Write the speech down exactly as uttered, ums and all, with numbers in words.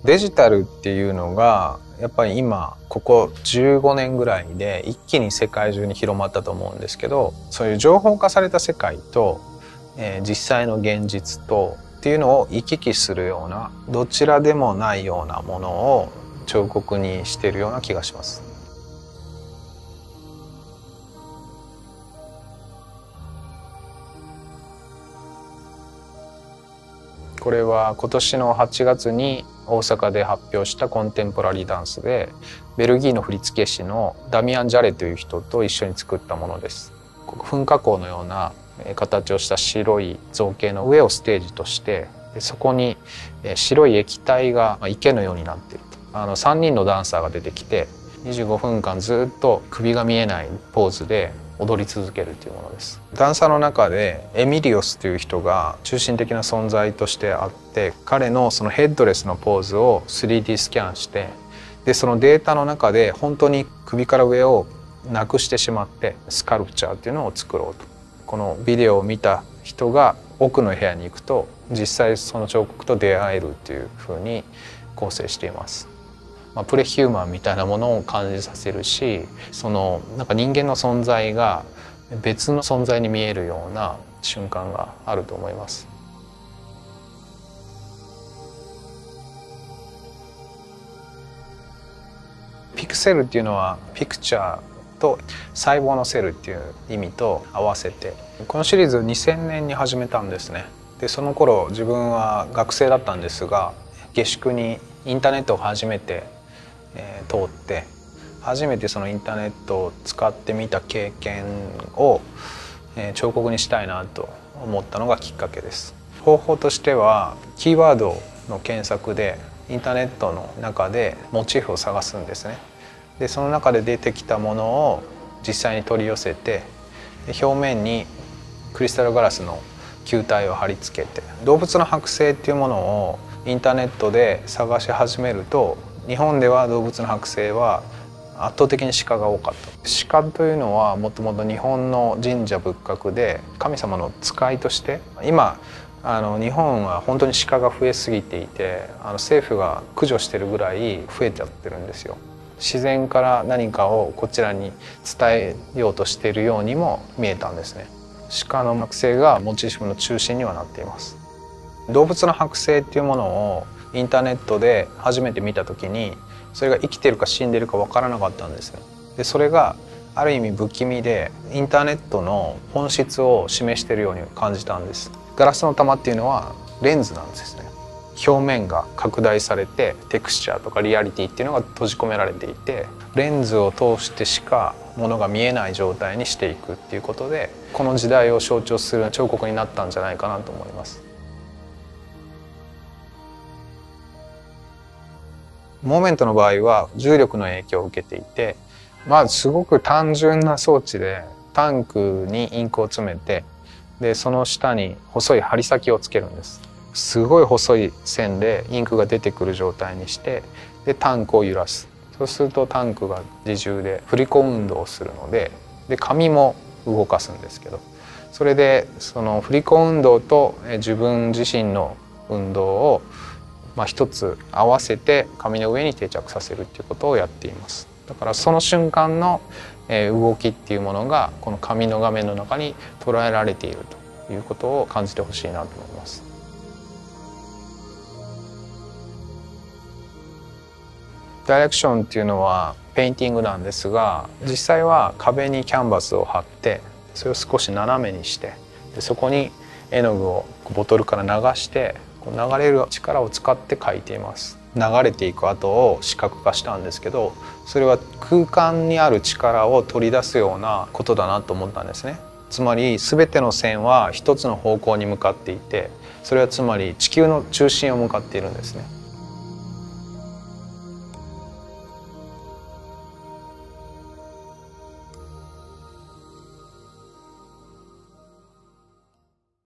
デジタルっていうのがやっぱり今ここじゅうごねんぐらいで一気に世界中に広まったと思うんですけど、そういう情報化された世界と、えー、実際の現実とっていうのを行き来するような、どちらでもないようなものを彫刻にしているような気がします。これは今年のはちがつに大阪で発表したコンテンポラリーダンスで、ベルギーの振付師のダミアン・ジャレという人と一緒に作ったものです。噴火口のような形をした白い造形の上をステージとして、そこに白い液体が池のようになっていると。あのさんにんのダンサーが出てきてにじゅうごふんかんずっと首が見えないポーズで踊り続けるというものです。ダンサーの中でエミリオスという人が中心的な存在としてあって、彼のそのヘッドレスのポーズを スリーディー スキャンして、でそのデータの中で本当に首から上をなくしてしまってスカルプチャーっていうのを作ろうと。このビデオを見た人が奥の部屋に行くと実際その彫刻と出会えるっていうふうに構成しています。まあ、プレヒューマンみたいなものを感じさせるし、そのなんか人間の存在が別の存在に見えるような瞬間があると思います。ピクセルっていうのはピクチャーと細胞のセルっていう意味と合わせて、このシリーズにせんねんに始めたんですね。でその頃自分は学生だったんですが、下宿にインターネットを初めてえー、通って初めてそのインターネットを使ってみた経験を、えー、彫刻にしたいなと思ったのがきっかけです。方法としてはキーワードの検索でインターネットの中でモチーフを探すんですね。でその中で出てきたものを実際に取り寄せて、表面にクリスタルガラスの球体を貼り付けて、動物の剥製っていうものをインターネットで探し始めると、日本では動物の剥製は圧倒的に鹿が多かった。鹿というのはもともと日本の神社仏閣で神様の使いとして、今あの日本は本当に鹿が増えすぎていて、あの政府が駆除してるぐらい増えちゃってるんですよ。自然から何かをこちらに伝えようとしているようにも見えたんですね。鹿の剥製がモチーフの中心にはなっています。動物の剥製っていうものをインターネットで初めて見た時に、それが生きてるか死んでるか分からなかったんですね。でそれがある意味不気味で、インターネットの本質を示しているように感じたんです。ガラスの玉っていうのはレンズなんですね。表面が拡大されてテクスチャーとかリアリティっていうのが閉じ込められていて、レンズを通してしかものが見えない状態にしていくっていうことで、この時代を象徴する彫刻になったんじゃないかなと思います。モーメントの場合は重力の影響を受けていて、まあすごく単純な装置でタンクにインクを詰めて、でその下に細い針先をつけるんです。すごい細い線でインクが出てくる状態にして、でタンクを揺らす。そうするとタンクが自重で振り子運動をするので、で紙も動かすんですけど、それでその振り子運動と自分自身の運動をまあ一つ合わせて紙の上に定着させるっていうことをやっています。だからその瞬間の動きっていうものがこの紙の画面の中に捉えられているということを感じてほしいなと思います。ダイレクションっていうのはペインティングなんですが、実際は壁にキャンバスを貼って、それを少し斜めにして、でそこに絵の具をボトルから流して流れる力を使って描いています。流れていく跡を視覚化したんですけど、それは空間にある力を取り出すようなことだなと思ったんですね。つまり全ての線は一つの方向に向かっていて、それはつまり地球の中心を向かっているんですね。